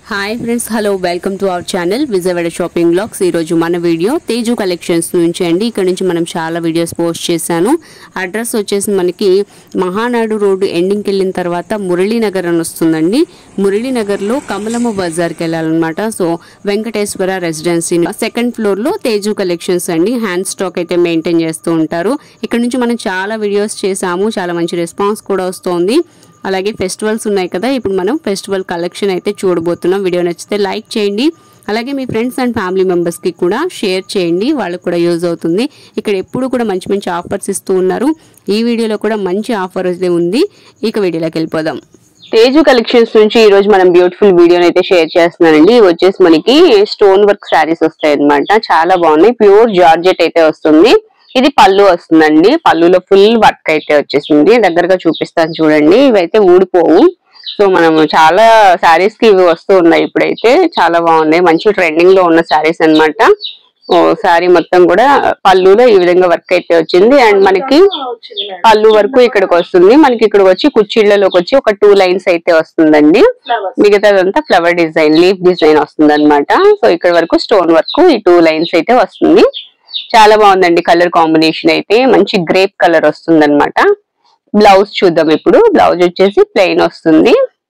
Hi friends, hello, welcome to our channel Vijayawada shopping blogs. ఈరోజు మన video Teju collections నుంచి అండి. ఇక్కడ నుంచి మనం చాలా వీడియోస్ పోస్ట్ చేశాను. అడ్రస్ వచ్చేసి మనకి మహానాడు రోడ్డు ఎండింగ్కి వెళ్ళిన తర్వాత మురళీనగర్ అని వస్తుందండి. మురళీనగర్లో కమలమ్మ బజార్కి వెళ్ళాలన్నమాట. సో వెంకటేశ్వర రెసిడెన్సీ సెకండ్ ఫ్లోర్లో తేజు కలెక్షన్స్ అండి. హ్యాండ్ స్టాక్ అయితే మెయింటైన్ చేస్తూ ఉంటారు. ఇక్కడ నుంచి మనం చాలా వీడియోస్ చేసాము, చాలా మంచి రెస్పాన్స్ కూడా వస్తుంది. అలాగే ఫెస్టివల్స్ ఉన్నాయి కదా, ఇప్పుడు మనం ఫెస్టివల్ కలెక్షన్ అయితే చూడబోతున్నాం. వీడియో నచ్చితే లైక్ చేయండి. అలాగే మీ ఫ్రెండ్స్ అండ్ ఫ్యామిలీ మెంబర్స్కి కూడా షేర్ చేయండి, వాళ్ళకు కూడా యూజ్ అవుతుంది. ఇక్కడ ఎప్పుడు కూడా మంచి మంచి ఆఫర్స్ ఇస్తూ ఉన్నారు. ఈ వీడియోలో కూడా మంచి ఆఫర్ అయితే ఉంది. ఇక వీడియోలోకి వెళ్ళిపోదాం. తేజు కలెక్షన్స్ నుంచి ఈ రోజు మనం బ్యూటిఫుల్ వీడియోని అయితే షేర్ చేస్తున్నానండి. ఇవి వచ్చేసి మనకి స్టోన్ వర్క్ శారీస్ వస్తాయి అనమాట. చాలా బాగున్నాయి. ప్యూర్ జార్జెట్ అయితే వస్తుంది. ఇది పళ్ళు వస్తుందండి. పళ్ళులో ఫుల్ వర్క్ అయితే వచ్చేసింది. దగ్గరగా చూపిస్తాను చూడండి. ఇవైతే ఊడిపోవు. సో మనం చాలా శారీస్ కి ఇవి వస్తూ ఉన్నాయి. ఇప్పుడైతే చాలా బాగున్నాయి. మంచి ట్రెండింగ్ లో ఉన్న శారీస్ అనమాట. శారీ మొత్తం కూడా పళ్ళులో ఈ విధంగా వర్క్ అయితే వచ్చింది. అండ్ మనకి పళ్ళు వరకు ఇక్కడికి వస్తుంది. మనకి ఇక్కడికి వచ్చి కుచ్చిళ్లలోకి వచ్చి ఒక 2 లైన్స్ అయితే వస్తుందండి. మిగతాదంతా ఫ్లవర్ డిజైన్, లీఫ్ డిజైన్ వస్తుంది అనమాట. సో ఇక్కడ వరకు స్టోన్ వర్క్, ఈ 2 లైన్స్ అయితే వస్తుంది. చాలా బాగుందండి. కలర్ కాంబినేషన్ అయితే మంచి గ్రేప్ కలర్ వస్తుంది అనమాట. బ్లౌజ్ చూద్దాం ఇప్పుడు. బ్లౌజ్ వచ్చేసి ప్లెయిన్ వస్తుంది.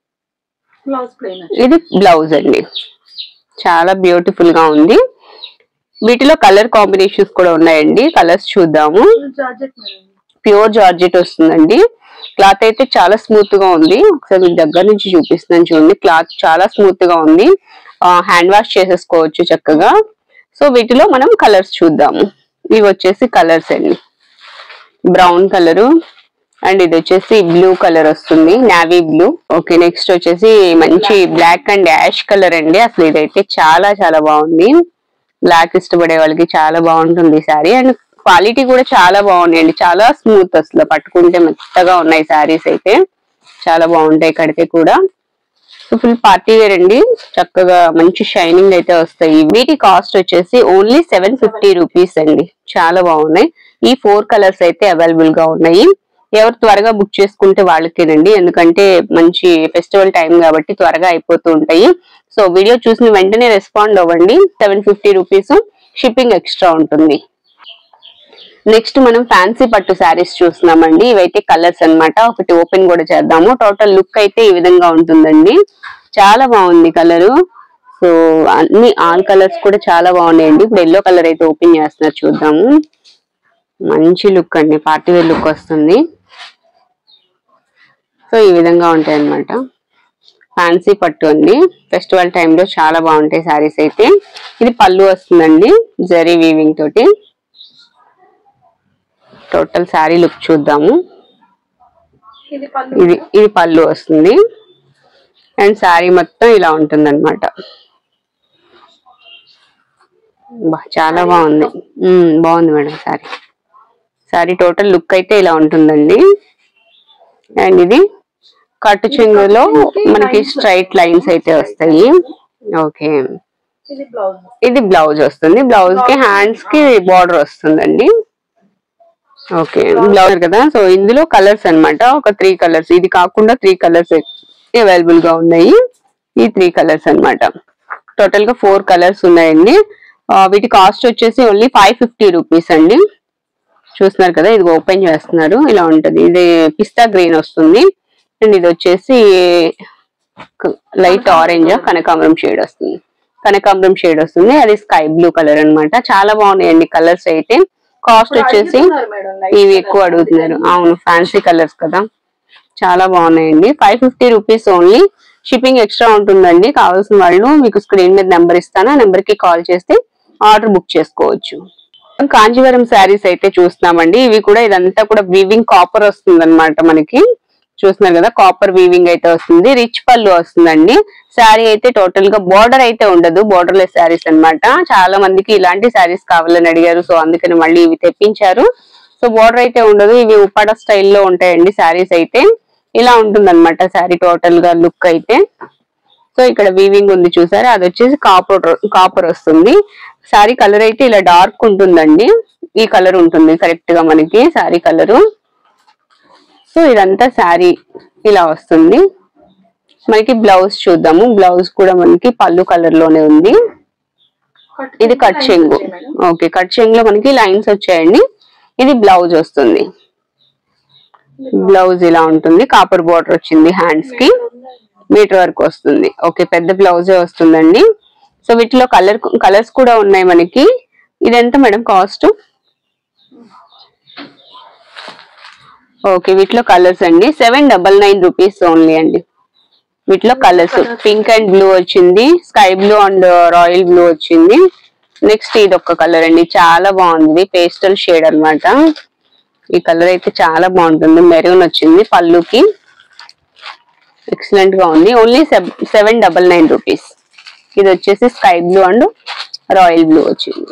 ఇది బ్లౌజ్ అండి. చాలా బ్యూటిఫుల్ గా ఉంది. వీటిలో కలర్ కాంబినేషన్స్ కూడా ఉన్నాయండి. కలర్స్ చూద్దాము. ప్యూర్ జార్జెట్ వస్తుందండి. క్లాత్ అయితే చాలా స్మూత్ గా ఉంది. ఒకసారి మీకు దగ్గర నుంచి చూపిస్తున్నాను చూడండి. క్లాత్ చాలా స్మూత్ గా ఉంది. హ్యాండ్ వాష్ చేసేసుకోవచ్చు చక్కగా. సో వీటిలో మనం కలర్స్ చూద్దాము. ఇవి వచ్చేసి కలర్స్ అండి. బ్రౌన్ కలరు అండ్ ఇది వచ్చేసి బ్లూ కలర్ వస్తుంది, నావీ బ్లూ. ఓకే, నెక్స్ట్ వచ్చేసి మంచి బ్లాక్ అండ్ యాష్ కలర్ అండి. అసలు ఇదైతే చాలా చాలా బాగుంది. బ్లాక్ ఇష్టపడే వాళ్ళకి చాలా బాగుంటుంది శారీ. అండ్ క్వాలిటీ కూడా చాలా బాగున్నాయండి. చాలా స్మూత్, అసలు పట్టుకుంటే మెత్తగా ఉన్నాయి శారీస్ అయితే. చాలా బాగుంటాయి కడితే కూడా. ఫుల్ పార్టీ వేర్ అండి. చక్కగా మంచి షైనింగ్ అయితే వస్తాయి. వీటి కాస్ట్ వచ్చేసి ఓన్లీ 750 రూపీస్ అండి. చాలా బాగున్నాయి. ఈ 4 కలర్స్ అయితే అవైలబుల్ గా ఉన్నాయి. ఎవరు త్వరగా బుక్ చేసుకుంటే వాళ్ళకేనండి. ఎందుకంటే మంచి ఫెస్టివల్ టైం కాబట్టి త్వరగా అయిపోతూ ఉంటాయి. సో వీడియో చూసిన వెంటనే రెస్పాండ్ అవ్వండి. 750 రూపీస్, షిప్పింగ్ ఎక్స్ట్రా ఉంటుంది. నెక్స్ట్ మనం ఫ్యాన్సీ పట్టు శారీస్ చూస్తున్నామండి. ఇవైతే కలర్స్ అన్నమాట. ఒకటి ఓపెన్ కూడా చేద్దాము. టోటల్ లుక్ అయితే ఈ విధంగా ఉంటుందండి. చాలా బాగుంది కలరు. సో అన్ని ఆల్ కలర్స్ కూడా చాలా బాగున్నాయండి. ఇప్పుడు ఎల్లో కలర్ అయితే ఓపెన్ చేస్తున్నారు, చూద్దాము. మంచి లుక్ అండి, పార్టీ వేర్ లుక్ వస్తుంది. సో ఈ విధంగా ఉంటాయి అన్నమాట. ఫ్యాన్సీ పట్టు అండి. ఫెస్టివల్ టైంలో చాలా బాగుంటాయి శారీస్ అయితే. ఇది పళ్ళు వస్తుందండి, జరీ వీవింగ్ తోటి. టోటల్ శారీ లుక్ చూద్దాము. ఇది పళ్ళు వస్తుంది. అండ్ శారీ మొత్తం ఇలా ఉంటుంది అనమాట. చాలా బాగుంది. బాగుంది madam sari. Sari total look అయితే ఇలా ఉంటుందండి. అండ్ ఇది కట్టు చెంగులో మనకి స్ట్రైట్ లైన్స్ అయితే వస్తాయి. ఓకే, ఇది బ్లౌజ్ వస్తుంది. బ్లౌజ్ కి హ్యాండ్స్ కి బార్డర్ వస్తుందండి. ఓకే, బ్లౌజ్ కదా. సో ఇందులో కలర్స్ అన్నమాట. ఒక 3 కలర్స్, ఇది కాకుండా 3 కలర్స్ అవైలబుల్ గా ఉన్నాయి. ఈ 3 కలర్స్ అన్నమాట. టోటల్ గా 4 కలర్స్ ఉన్నాయండి. వీటి కాస్ట్ వచ్చేసి ఓన్లీ 550 రూపీస్ అండి. చూస్తున్నారు కదా, ఇది ఓపెన్ చేస్తున్నారు. ఇలా ఉంటది. ఇది పిస్తా గ్రీన్ వస్తుంది. అండ్ ఇది వచ్చేసి లైట్ ఆరెంజ్ కనకాంబరం షేడ్ వస్తుంది. కనకాంబరం షేడ్ వస్తుంది. అది స్కై బ్లూ కలర్ అన్నమాట. చాలా బాగున్నాయండి కలర్స్ అయితే. కాస్ట్ వచ్చేసి ఇవి ఎక్కువ అడుగుతున్నారు. అవును, ఫ్యాన్సీ కలర్స్ కదా, చాలా బాగున్నాయండి. 550 రూపీస్ ఓన్లీ. షిప్పింగ్ ఎక్స్ట్రా ఉంటుందండి. కావాల్సిన వాళ్ళు మీకు స్క్రీన్ మీద నెంబర్ ఇస్తాను. ఆ నెంబర్ కి కాల్ చేస్తే ఆర్డర్ బుక్ చేసుకోవచ్చు. కాంజీవరం శారీస్ అయితే చూస్తున్నామండి. ఇవి కూడా ఇదంతా కూడా వీవింగ్ కాపర్ వస్తుంది అనమాట. మనకి చూస్తున్నారు కదా, కాపర్ వీవింగ్ అయితే వస్తుంది. రిచ్ పళ్ళు వస్తుందండి. శారీ అయితే టోటల్ గా బోర్డర్ అయితే ఉండదు, బోర్డర్ లెస్ శారీస్ అనమాట. చాలా మందికి ఇలాంటి శారీస్ కావాలని అడిగారు. సో అందుకని మళ్ళీ ఇవి తెప్పించారు. సో బోర్డర్ అయితే ఉండదు. ఇవి ఉప్పాడ స్టైల్లో ఉంటాయండి శారీస్ అయితే. ఇలా ఉంటుంది అనమాట శారీ టోటల్ గా లుక్ అయితే. సో ఇక్కడ వీవింగ్ ఉంది చూసారా, అది వచ్చేసి కాపర్ వస్తుంది. శారీ కలర్ అయితే ఇలా డార్క్ ఉంటుందండి. ఈ కలర్ ఉంటుంది కరెక్ట్ గా మనకి శారీ కలరు. సో ఇదంతా శారీ ఇలా వస్తుంది. మనకి బ్లౌజ్ చూద్దాము. బ్లౌజ్ కూడా మనకి పళ్ళు కలర్ లోనే ఉంది. ఇది కట్ చెంగు. ఓకే, కట్ చెంగులో మనకి లైన్స్ వచ్చాయండి. ఇది బ్లౌజ్ వస్తుంది. బ్లౌజ్ ఇలా ఉంటుంది. కాపర్ బార్డర్ వచ్చింది. హ్యాండ్స్ కి మీటర్ వర్క్ వస్తుంది. ఓకే, పెద్ద బ్లౌజే వస్తుందండి. సో వీటిలో కలర్స్ కూడా ఉన్నాయి మనకి. ఇది ఎంత మేడం కాస్ట్? ఓకే, వీటిలో కలర్స్ అండి 799 రూపీస్ ఓన్లీ అండి. వీటిలో కలర్స్ పింక్ అండ్ బ్లూ వచ్చింది, sky blue and royal blue వచ్చింది. నెక్స్ట్ ఇది ఒక కలర్ అండి, చాలా బాగుంది. పేస్టల్ షేడ్ అన్నమాట. ఈ కలర్ అయితే చాలా బాగుంటుంది. మెరూన్ వచ్చింది పళ్ళుకి. ఎక్సలెంట్ గా ఉంది. Only 799 rupees. ఇది వచ్చేసి sky blue and royal blue వచ్చింది.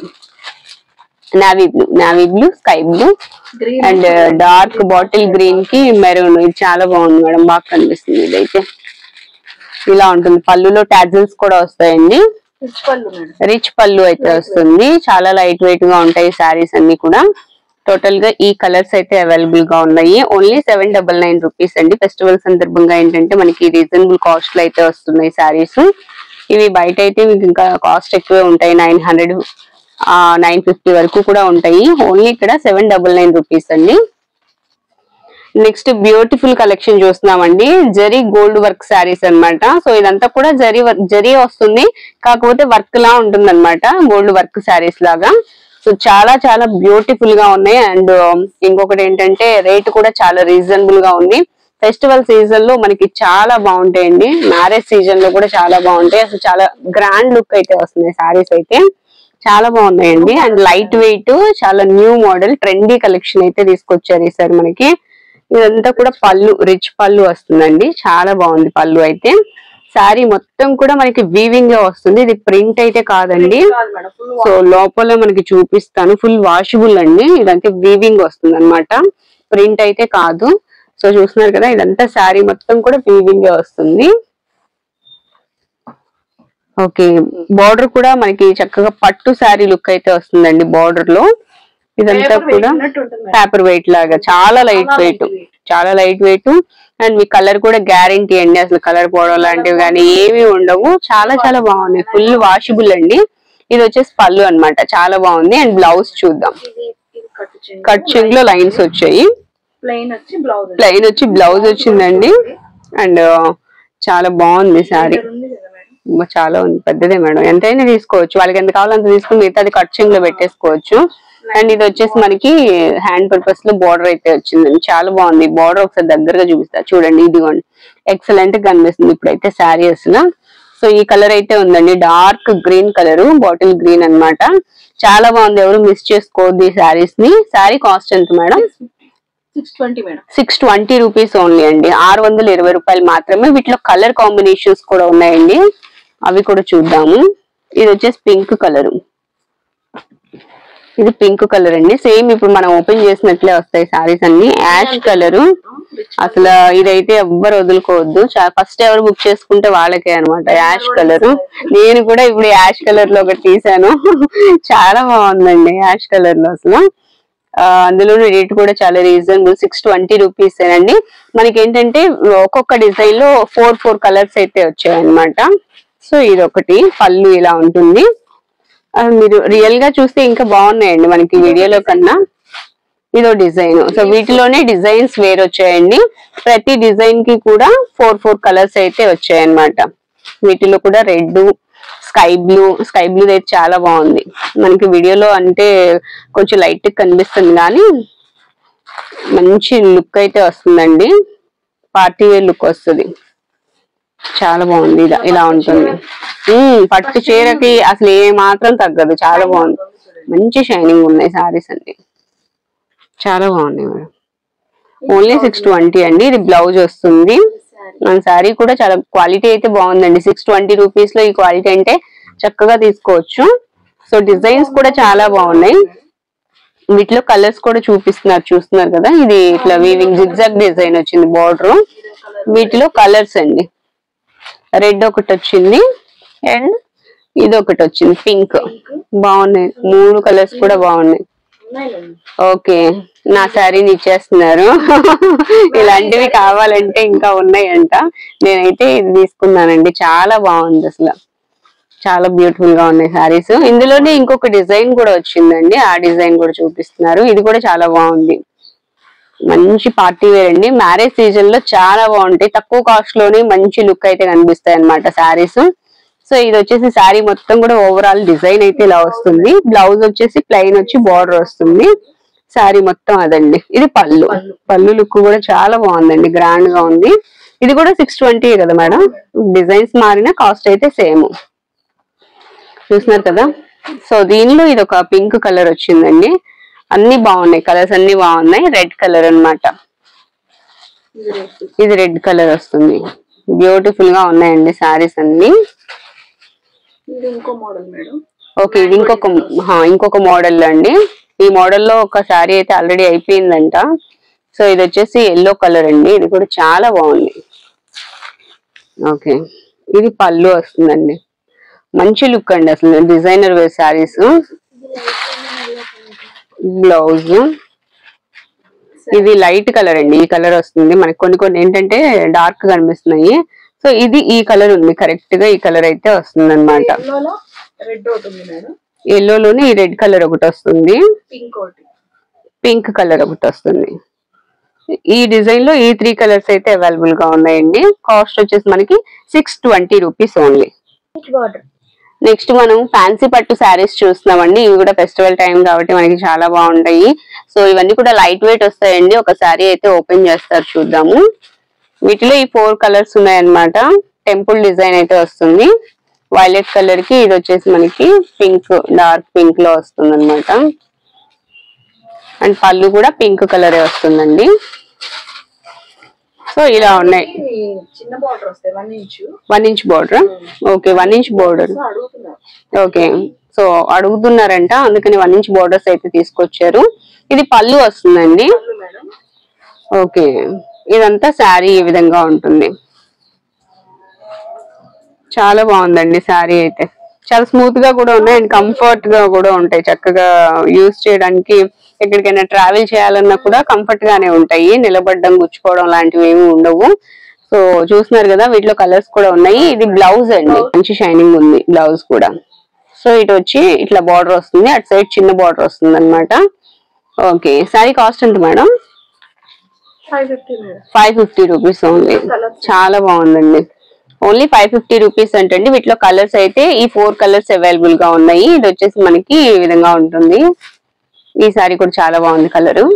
Navy blue, sky blue and dark bottle green కి మెరూన్. ఇది చాలా బాగుంది మేడం, బాగా కనిపిస్తుంది. ఇదైతే ఇలా ఉంటుంది. పళ్ళులో టాజిల్స్ కూడా వస్తాయండి. రిచ్ పళ్ళు అయితే వస్తుంది. చాలా లైట్ వెయిట్ గా ఉంటాయి శారీస్ అన్ని కూడా. టోటల్ గా ఈ కలర్స్ అయితే అవైలబుల్ గా ఉన్నాయి. ఓన్లీ 799 రూపీస్ అండి. ఫెస్టివల్ సందర్భంగా ఏంటంటే మనకి రీజనబుల్ కాస్ట్ లో అయితే వస్తున్నాయి శారీస్. ఇవి బయట అయితే మీకు ఇంకా కాస్ట్ ఎక్కువే ఉంటాయి. 900 950 వరకు కూడా ఉంటాయి. ఓన్లీ ఇక్కడ 799 రూపీస్ అండి. నెక్స్ట్ బ్యూటిఫుల్ కలెక్షన్ చూస్తున్నామండి. జరీ గోల్డ్ వర్క్ శారీస్ అన్నమాట. సో ఇదంతా కూడా జరీ వస్తుంది, కాకపోతే వర్క్ లా ఉంటుంది అనమాట. గోల్డ్ వర్క్ శారీస్ లాగా. సో చాలా చాలా బ్యూటిఫుల్ గా ఉన్నాయి. అండ్ ఇంకొకటి ఏంటంటే రేట్ కూడా చాలా రీజనబుల్ గా ఉంది. ఫెస్టివల్ సీజన్ లో మనకి చాలా బాగుంటాయండి. మ్యారేజ్ సీజన్ లో కూడా చాలా బాగుంటాయి. అసలు చాలా గ్రాండ్ లుక్ అయితే వస్తున్నాయి శారీస్ అయితే. చాలా బాగున్నాయండి. అండ్ లైట్ వెయిట్, చాలా న్యూ మోడల్ ట్రెండీ కలెక్షన్ అయితే తీసుకొచ్చారు ఈసారి మనకి. ఇదంతా కూడా పళ్ళు, రిచ్ పళ్ళు వస్తుందండి. చాలా బాగుంది పళ్ళు అయితే. శారీ మొత్తం కూడా మనకి వీవింగ్ గా వస్తుంది. ఇది ప్రింట్ అయితే కాదండి. సో లోపల మనకి చూపిస్తాను. ఫుల్ వాషబుల్ అండి. ఇదంతా వీవింగ్ వస్తుంది అనమాట, ప్రింట్ అయితే కాదు. సో చూస్తున్నారు కదా, ఇదంతా శారీ మొత్తం కూడా వీవింగ్ వస్తుంది. ఓకే, బార్డర్ కూడా మనకి చక్కగా పట్టు శారీ లుక్ అయితే వస్తుందండి. బార్డర్ లో ఇదంతా కూడా పేపర్ వెయిట్ లాగా చాలా లైట్ వెయిట్, చాలా లైట్ వెయిట్. అండ్ మీ కలర్ కూడా గ్యారంటీ అండి. అసలు కలర్ పోవడం లాంటివి కానీ ఏమి ఉండవు. చాలా చాలా బాగున్నాయి. ఫుల్ వాషబుల్ అండి. ఇది వచ్చేసి పళ్ళు అన్నమాట. చాలా బాగుంది. అండ్ బ్లౌజ్ చూద్దాం. కట్ చెంగ్ లో లైన్స్ వచ్చాయి. ప్లెయిన్ వచ్చి బ్లౌజ్ వచ్చిందండి. అండ్ చాలా బాగుంది శారీ. చాలా ఉంది, పెద్దదే మేడం. ఎంతైనా తీసుకోవచ్చు, వాళ్ళకి ఎంత కావాలో అంత తీసుకుని మిగతాది కట్ చెంగ్ లో పెట్టేసుకోవచ్చు. అండ్ ఇది వచ్చేసి మనకి హ్యాండ్ పర్పస్ లో బార్డర్ అయితే వచ్చిందండి. చాలా బాగుంది. బార్డర్ ఒకసారి దగ్గరగా చూపిస్తా చూడండి. ఇదిగోండి, ఎక్సలెంట్ గా కనిపిస్తుంది ఇప్పుడైతే శారీ అసలు. సో ఈ కలర్ అయితే ఉందండి, dark green colour, bottle green అన్నమాట. చాలా బాగుంది. ఎవరు మిస్ చేసుకోవద్దు ఈ శారీస్ ని. శారీ కాస్ట్ ఎంత మేడం? 620 రూపీస్ ఓన్లీ అండి. 620 రూపాయలు మాత్రమే. వీటిలో కలర్ కాంబినేషన్స్ కూడా ఉన్నాయండి, అవి కూడా చూద్దాము. ఇది వచ్చేసి పింక్ కలర్. ఇది పింక్ కలర్ అండి. సేమ్ ఇప్పుడు మనం ఓపెన్ చేసినట్లే వస్తాయి శారీస్ అన్ని. Ash colour. అసలు ఇదైతే ఎవ్వరు వదులుకోవద్దు. ఫస్ట్ ఎవరు బుక్ చేసుకుంటే వాళ్ళకే అనమాట. Ash colour. నేను కూడా ఇప్పుడు యాష్ కలర్ లో ఒకటి తీసాను. చాలా బాగుందండి యాష్ కలర్ లో అసలు. అందులో రేట్ కూడా చాలా రీజనబుల్, 620 రూపీస్ అండి. మనకి ఏంటంటే ఒక్కొక్క డిజైన్ లో 4 కలర్స్ అయితే వచ్చాయి అనమాట. సో ఇది ఒకటి పళ్ళు ఇలా ఉంటుంది. మీరు రియల్ గా చూస్తే ఇంకా బాగున్నాయండి మనకి వీడియోలో కన్నా. ఇదో డిజైన్. సో వీటిలోనే డిజైన్స్ వేరు వచ్చాయండి. ప్రతి డిజైన్ కి కూడా 4 కలర్స్ అయితే వచ్చాయన్నమాట. వీటిలో కూడా రెడ్, స్కై బ్లూ అయితే చాలా బాగుంది. మనకి వీడియోలో అంటే కొంచెం లైట్ కనిపిస్తుంది కానీ మంచి లుక్ అయితే వస్తుందండి. పార్టీ వేర్ లుక్ వస్తుంది. చాలా బాగుంది. ఇలా ఉంటుంది. పట్టు చీరకి అసలు ఏ మాత్రం తగ్గదు. చాలా బాగుంది. మంచి షైనింగ్ ఉన్నాయి సారీస్ అన్ని. చాలా బాగున్నాయి మేడం. ఓన్లీ 620 అండి. ఇది బ్లౌజ్ వస్తుంది. మన శారీ కూడా చాలా క్వాలిటీ అయితే బాగుందండి. 620 రూపీస్ లో ఈ క్వాలిటీ అంటే చక్కగా తీసుకోవచ్చు. సో డిజైన్స్ కూడా చాలా బాగున్నాయి. వీటిలో కలర్స్ కూడా చూస్తున్నారు కదా. ఇది ఇట్లా వీవింగ్ జిగ్జాగ్ డిజైన్ వచ్చింది బార్డర్. వీటిలో కలర్స్ అండి, రెడ్ ఒకటి వచ్చింది అండ్ ఇది ఒకటి వచ్చింది పింక్. బాగున్నాయి. 3 కలర్స్ కూడా బాగున్నాయి. ఓకే, నా శారీని ఇచ్చేస్తున్నారు. ఇలాంటివి కావాలంటే ఇంకా ఉన్నాయంట. నేనైతే ఇది తీసుకున్నానండి, చాలా బాగుంది, అసలు చాలా బ్యూటిఫుల్ గా ఉన్నాయి శారీస్. ఇందులోనే ఇంకొక డిజైన్ కూడా వచ్చిందండి, ఆ డిజైన్ కూడా చూపిస్తున్నారు. ఇది కూడా చాలా బాగుంది, మంచి పార్టీ వేర్ అండి. మ్యారేజ్ సీజన్ లో చాలా బాగుంటాయి, తక్కువ కాస్ట్ లోనే మంచి లుక్ అయితే కనిపిస్తాయి అన్నమాట శారీస్. సో ఇది వచ్చేసి శారీ మొత్తం కూడా ఓవరాల్ డిజైన్ అయితే ఇలా వస్తుంది. బ్లౌజ్ వచ్చేసి ప్లెయిన్ వచ్చి బార్డర్ వస్తుంది. శారీ మొత్తం అదండి. ఇది పళ్ళు, పళ్ళు లుక్ కూడా చాలా బాగుందండి, గ్రాండ్ గా ఉంది. ఇది కూడా 620 కదా మేడం, డిజైన్స్ మారిన కాస్ట్ అయితే సేమ్. చూస్తున్నారు కదా. సో దీనిలో ఇది ఒక పింక్ కలర్ వచ్చిందండి. అన్ని బాగున్నాయి, కలర్స్ అన్ని బాగున్నాయి. రెడ్ కలర్ అన్నమాట, ఇది రెడ్ కలర్ వస్తుంది. బ్యూటిఫుల్ గా ఉన్నాయండి శారీస్ అన్ని. ఓకే, ఇది ఇంకొక మోడల్ అండి. ఈ మోడల్ లో ఒక శారీ అయితే ఆల్రెడీ అయిపోయిందంట. సో ఇది వచ్చేసి ఎల్లో కలర్ అండి, ఇది కూడా చాలా బాగుంది. ఓకే, ఇది పళ్ళు వస్తుందండి, మంచి లుక్ అండి, అసలు డిజైనర్ వేర్ శారీస్. బ్లౌజ్ ఇది లైట్ కలర్ అండి, ఈ కలర్ వస్తుంది మనకి. కొన్ని ఏంటంటే డార్క్ కనిపిస్తున్నాయి. సో ఇది ఈ కలర్ ఉంది, కరెక్ట్ గా ఈ కలర్ అయితే వస్తుంది అనమాట. ఎల్లోలోనే ఈ రెడ్ కలర్ ఒకటి వస్తుంది, పింక్ కలర్ ఒకటి వస్తుంది. ఈ డిజైన్ లో ఈ 3 కలర్స్ అయితే అవైలబుల్ గా ఉన్నాయండి. కాస్ట్ వచ్చేసి మనకి 620 రూపీస్ ఓన్లీ. నెక్స్ట్ మనం ఫ్యాన్సీ పట్టు శారీస్ చూస్తున్నామండి. ఇవి కూడా ఫెస్టివల్ టైం కాబట్టి మనకి చాలా బాగుంటాయి. సో ఇవన్నీ కూడా లైట్ వెయిట్ వస్తాయండి. ఒక శారీ అయితే ఓపెన్ చేస్తారు, చూద్దాము. వీటిలో ఈ 4 కలర్స్ ఉన్నాయన్నమాట. టెంపుల్ డిజైన్ అయితే వస్తుంది. వైలెట్ కలర్ కి ఇది వచ్చేసి మనకి పింక్, డార్క్ పింక్ లో వస్తుంది అనమాట. అండ్ పళ్ళు కూడా పింక్ కలరే వస్తుందండి. సో ఇలా ఉన్నాయి. 1 inch border. Okay, 1 inch border. Okay, so అడుగుతున్నారంట, అందుకని 1 ఇంచ్ బార్డర్స్ అయితే తీసుకొచ్చారు. ఇది పళ్ళు వస్తుందండి. ఓకే, ఇదంతా శారీ ఈ విధంగా ఉంటుంది. చాలా బాగుందండి శారీ అయితే, చాలా స్మూత్ గా కూడా ఉన్నాయి అండ్ కంఫర్ట్ గా కూడా ఉంటాయి. చక్కగా యూజ్ చేయడానికి, ఎక్కడికైనా ట్రావెల్ చేయాలన్నా కూడా కంఫర్ట్ గానే ఉంటాయి. నిలబడడం, గుచ్చుకోవడం లాంటివి ఏమి ఉండవు. సో చూస్తున్నారు కదా, వీటిలో కలర్స్ కూడా ఉన్నాయి. ఇది బ్లౌజ్ అండి, మంచి షైనింగ్ ఉంది బ్లౌజ్ కూడా. సో ఇటు వచ్చి ఇట్లా బార్డర్ వస్తుంది, అటు సైడ్ చిన్న బార్డర్ వస్తుంది అనమాట. ఓకే, శారీ కాస్ట్ ఎంత మేడం? 550 rupees only. చాలా బాగుందండి, ఓన్లీ 550 రూపీస్ అంటండి. వీటిలో కలర్స్ అయితే ఈ 4 కలర్స్ అవైలబుల్ గా ఉన్నాయి. ఇది వచ్చేసి మనకి ఈ విధంగా ఉంటుంది. ఈ సారీ కూడా చాలా బాగుంది కలర్,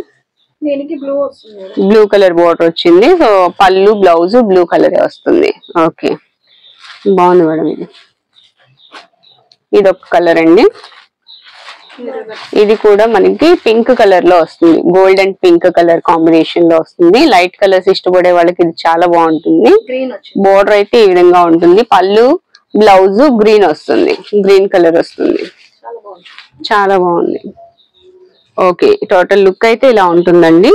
బ్లూ కలర్ బోర్డర్ వచ్చింది. సో పళ్ళు బ్లౌజ్ బ్లూ కలర్ వస్తుంది. ఓకే, బాగుంది మేడం. ఇది ఒక కలర్ అండి, ఇది కూడా మనకి పింక్ కలర్ లో వస్తుంది. Gold and pink colour combination లో వస్తుంది. లైట్ కలర్స్ ఇష్టపడే వాళ్ళకి ఇది చాలా బాగుంటుంది. బోర్డర్ అయితే ఈ విధంగా ఉంటుంది. పళ్ళు బ్లౌజ్ గ్రీన్ వస్తుంది, గ్రీన్ కలర్ వస్తుంది. చాలా బాగుంది. ఓకే, టోటల్ లుక్ అయితే ఇలా ఉంటుందండి.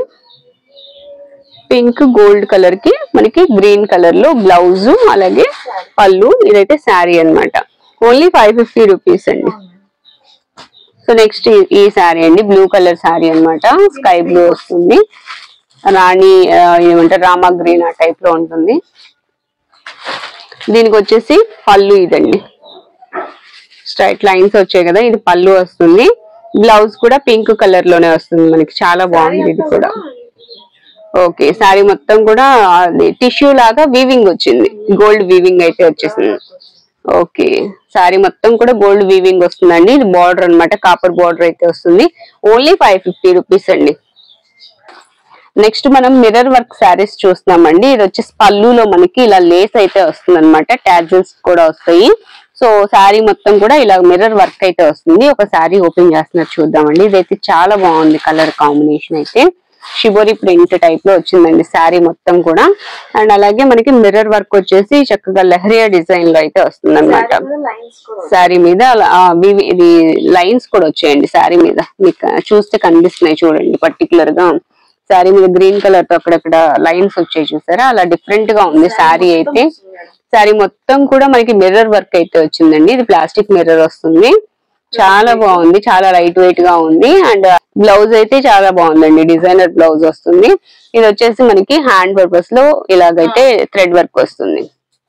పింక్ గోల్డ్ కలర్ కి మనకి గ్రీన్ కలర్ లో బ్లౌజ్, అలాగే పళ్ళు. ఇదైతే శారీ అన్నమాట. ఓన్లీ 550 రూపీస్ అండి. సో నెక్స్ట్ ఈ శారీ అండి, బ్లూ కలర్ శారీ అన్నమాట. స్కై బ్లూ వస్తుంది, రాణి ఏమంటారు, రామా గ్రీన్ ఆ టైప్ లో ఉంటుంది. దీనికి వచ్చేసి పళ్ళు ఇదండి, స్ట్రైట్ లైన్స్ వచ్చాయి కదా, ఇది పళ్ళు వస్తుంది. బ్లౌజ్ కూడా పింక్ కలర్ లోనే వస్తుంది మనకి. చాలా బాగుంది ఇది కూడా. ఓకే, శారీ మొత్తం కూడా టిష్యూ లాగా వీవింగ్ వచ్చింది, గోల్డ్ వీవింగ్ అయితే వచ్చేసింది. ఓకే, శారీ మొత్తం కూడా గోల్డ్ వీవింగ్ వస్తుందండి. ఇది బార్డర్ అన్నమాట, కాపర్ బార్డర్ అయితే వస్తుంది. ఓన్లీ 550 రూపీస్ అండి. నెక్స్ట్ మనం మిర్రర్ వర్క్ శారీస్ చూస్తున్నామండి. ఇది వచ్చేసి పళ్ళులో మనకి ఇలా లేస్ అయితే వస్తుంది అనమాట, ట్యాజిల్స్ కూడా వస్తాయి. సో శారీ మొత్తం కూడా ఇలా మిర్రర్ వర్క్ అయితే వస్తుంది. ఒక శారీ ఓపెన్ చేస్తున్నారు, చూద్దామండి. ఇదైతే చాలా బాగుంది కలర్ కాంబినేషన్ అయితే. షిబోరి ప్రింట్ టైప్ లో వచ్చిందండి శారీ మొత్తం కూడా. అండ్ అలాగే మనకి మిర్రర్ వర్క్ వచ్చేసి చక్కగా లెహరియా డిజైన్ లో అయితే వస్తుంది అనమాట. శారీ మీద ఇది లైన్స్ కూడా వచ్చాయండి శారీ మీద, మీకు చూస్తే కనిపిస్తున్నాయి చూడండి. పర్టికులర్ గా శారీ మీద గ్రీన్ కలర్ తో అక్కడక్కడ లైన్స్ వచ్చాయి, చూసారా? అలా డిఫరెంట్ గా ఉంది శారీ అయితే. శారీ మొత్తం కూడా మనకి మిర్రర్ వర్క్ అయితే వచ్చిందండి. ఇది ప్లాస్టిక్ మిర్రర్ వస్తుంది. చాలా బాగుంది, చాలా లైట్ వెయిట్ గా ఉంది. అండ్ బ్లౌజ్ అయితే చాలా బాగుందండి, డిజైనర్ బ్లౌజ్ వస్తుంది. ఇది వచ్చేసి మనకి హ్యాండ్ పర్పస్ లో ఇలాగైతే థ్రెడ్ వర్క్ వస్తుంది.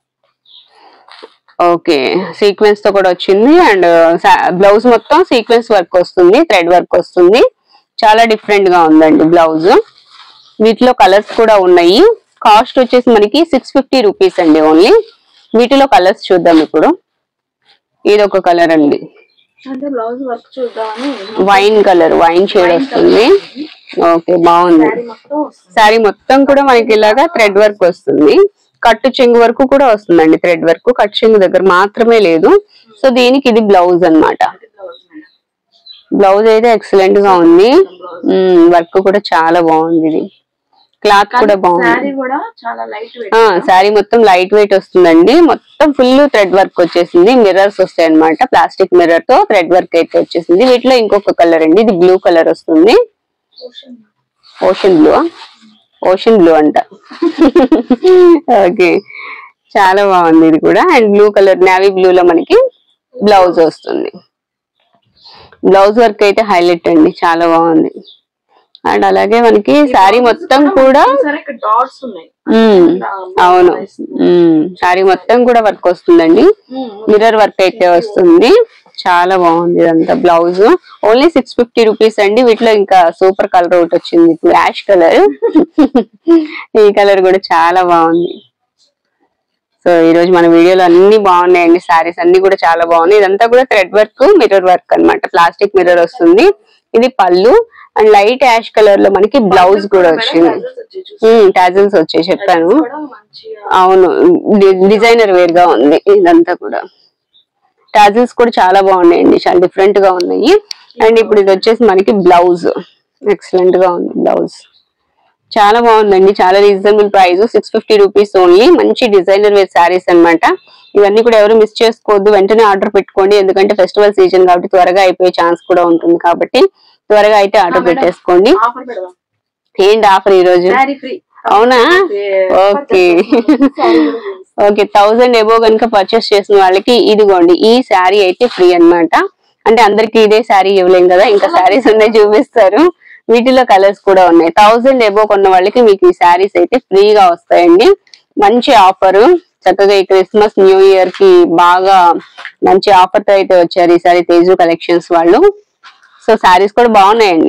ఓకే, సీక్వెన్స్ తో కూడా వచ్చింది. అండ్ బ్లౌజ్ మొత్తం సీక్వెన్స్ వర్క్ వస్తుంది, థ్రెడ్ వర్క్ వస్తుంది. చాలా డిఫరెంట్ గా ఉందండి బ్లౌజ్. వీటిలో కలర్స్ కూడా ఉన్నాయి. కాస్ట్ వచ్చేసి మనకి 650 రూపీస్ అండి ఓన్లీ. వీటిలో కలర్స్ చూద్దాం ఇప్పుడు. ఇది ఒక కలర్ అండి, వైన్ కలర్, వైన్ షేడ్ వస్తుంది. ఓకే, బాగుంది. శారీ మొత్తం కూడా మనకి ఇలాగా థ్రెడ్ వర్క్ వస్తుంది. కట్టు చెంగు వరకు కూడా వస్తుందండి థ్రెడ్ వర్క్, కట్టు చెంగు దగ్గర మాత్రమే లేదు. సో దీనికి ఇది బ్లౌజ్ అన్నమాట. బ్లౌజ్ అయితే ఎక్సలెంట్ గా ఉంది, వర్క్ కూడా చాలా బాగుంది. ఇది క్లాత్ కూడా బాగుంది. శారీ మొత్తం లైట్ వెయిట్ వస్తుందండి. మొత్తం ఫుల్ థ్రెడ్ వర్క్ వచ్చేసింది. మిర్రర్స్ వస్తాయి అనమాట, ప్లాస్టిక్ మిర్రర్ తో థ్రెడ్ వర్క్ అయితే వచ్చేసింది. వీటిలో ఇంకొక కలర్ అండి, ఇది బ్లూ కలర్ వస్తుంది. ఓషన్ బ్లూ, ఓషన్ బ్లూ అంట. ఓకే, చాలా బాగుంది ఇది కూడా. And blue colour, navy blue లో మనకి బ్లౌజ్ వస్తుంది. బ్లౌజ్ వర్క్ అయితే హైలైట్ అండి, చాలా బాగుంది. అండ్ అలాగే మనకి శారీ మొత్తం కూడా అవును, శారీ మొత్తం కూడా వర్క్ వస్తుందండి. మిర్రర్ వర్క్ అయితే వస్తుంది. చాలా బాగుంది ఇదంతా. బ్లౌజ్ ఓన్లీ 650 రూపీస్ అండి. వీటిలో ఇంకా సూపర్ కలర్ ఒకటి వచ్చింది ఇప్పుడు, యాష్ కలర్. ఈ కలర్ కూడా చాలా బాగుంది. సో ఈ రోజు మన వీడియోలో అన్ని బాగున్నాయండి. శారీస్ అన్ని కూడా చాలా బాగున్నాయి. ఇదంతా కూడా థ్రెడ్ వర్క్, మిర్రర్ వర్క్ అన్నమాట. ప్లాస్టిక్ మిర్రర్ వస్తుంది. ఇది పళ్ళు. అండ్ లైట్ యాష్ కలర్ లో మనకి బ్లౌజ్ కూడా వచ్చింది. టాజిల్స్ వచ్చాయి చెప్పాను. అవును, డిజైనర్ వేర్ గా ఉంది ఇదంతా కూడా. టాజిల్స్ కూడా చాలా బాగున్నాయండి, చాలా డిఫరెంట్ గా ఉన్నాయి. అండ్ ఇప్పుడు ఇది వచ్చేసి మనకి బ్లౌజ్, ఎక్సలెంట్ గా ఉంది బ్లౌజ్. చాలా బాగుందండి, చాలా రీజనబుల్ ప్రైస్, 650 రూపీస్ ఓన్లీ. మంచి డిజైనర్ వేర్ శారీస్ అన్నమాట. ఇవన్నీ కూడా ఎవరు మిస్ చేసుకోవద్దు, వెంటనే ఆర్డర్ పెట్టుకోండి. ఎందుకంటే ఫెస్టివల్ సీజన్ కాబట్టి త్వరగా అయిపోయే ఛాన్స్ కూడా ఉంటుంది. కాబట్టి త్వరగా అయితే ఆర్డర్ పెట్టేసుకోండి. ఏంటి ఆఫర్ ఈ రోజు? అవునా? ఓకే ఓకే, 1000 ఎబో కనుక పర్చేస్ చేసిన వాళ్ళకి ఇదిగోండి ఈ శారీ అయితే ఫ్రీ అన్నమాట. అంటే అందరికి ఇదే శారీ ఇవ్వలేం కదా, ఇంకా శారీస్ ఉన్నాయి చూపిస్తారు. వీటిలో కలర్స్ కూడా ఉన్నాయి. 1000 ఎబో కొన్న వాళ్ళకి మీకు ఈ శారీస్ అయితే ఫ్రీగా వస్తాయండి. మంచి ఆఫర్. చక్కగా ఈ క్రిస్మస్ న్యూ ఇయర్ కి బాగా మంచి ఆఫర్ తో అయితే వచ్చారు ఈసారి తేజు కలెక్షన్స్ వాళ్ళు. సో శారీస్ కూడా బాగున్నాయండి.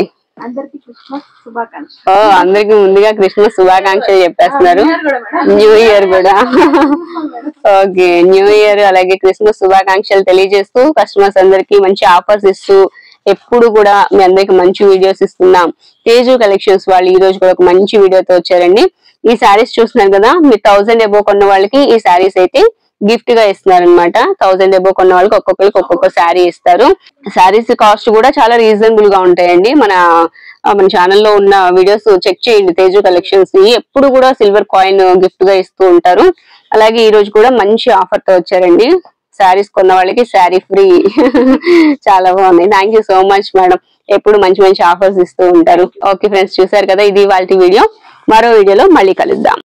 అందరికి ముందుగా క్రిస్మస్ శుభాకాంక్షలు చెప్పేస్తున్నారు. న్యూ ఇయర్ కూడా. ఓకే, న్యూ ఇయర్ అలాగే క్రిస్మస్ శుభాకాంక్షలు తెలియజేస్తూ కస్టమర్స్ అందరికి మంచి ఆఫర్స్ ఇస్తూ ఎప్పుడు కూడా మీ అందరికి మంచి వీడియోస్ ఇస్తున్నాం. తేజు కలెక్షన్స్ వాళ్ళు ఈ రోజు కూడా ఒక మంచి వీడియోతో వచ్చారండి. ఈ శారీస్ చూస్తున్నారు కదా, మీరు 1000 ఎబో కొన్న వాళ్ళకి ఈ శారీస్ అయితే గిఫ్ట్ గా ఇస్తున్నారు అనమాట. 1000 ఎబో కొన్న వాళ్ళకి ఒక్కొక్కరికి ఒక్కొక్క శారీ ఇస్తారు. శారీస్ కాస్ట్ కూడా చాలా రీజనబుల్ గా ఉంటాయండి. మన ఛానల్లో ఉన్న వీడియోస్ చెక్ చేయండి. తేజు కలెక్షన్స్ ని ఎప్పుడు కూడా సిల్వర్ కాయిన్ గిఫ్ట్ గా ఇస్తూ ఉంటారు. అలాగే ఈ రోజు కూడా మంచి ఆఫర్ తో వచ్చారండి. శారీస్ కొన్న వాళ్ళకి శారీ ఫ్రీ. చాలా బాగుంది. Thank you so much madam, ఎప్పుడు మంచి మంచి ఆఫర్స్ ఇస్తూ ఉంటారు. ఓకే ఫ్రెండ్స్, చూసారు కదా, ఇది ఇవాల్టి వీడియో. మరో వీడియోలో మళ్ళీ కలుద్దాం.